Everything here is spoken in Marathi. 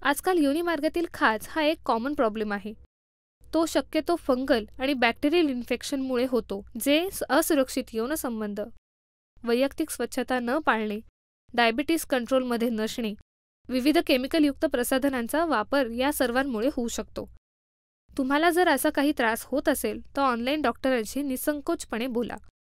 आजकाल योनिमार्गातील खाज हा एक कॉमन प्रॉब्लेम आहे. तो शक्यतो फंगल आणि बॅक्टेरियल इन्फेक्शनमुळे होतो, जे असुरक्षित यौन संबंध, वैयक्तिक स्वच्छता न पाळणे, डायबिटीस कंट्रोलमध्ये नसणे, विविध केमिकलयुक्त प्रसाधनांचा वापर या सर्वांमुळे होऊ शकतो. तुम्हाला जर असा काही त्रास होत असेल तर ऑनलाईन डॉक्टरांशी निसंकोचपणे बोला.